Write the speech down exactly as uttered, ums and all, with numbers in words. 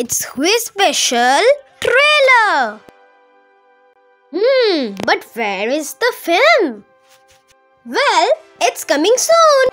It's quiz special trailer. Hmm, but where is the film? Well, it's coming soon.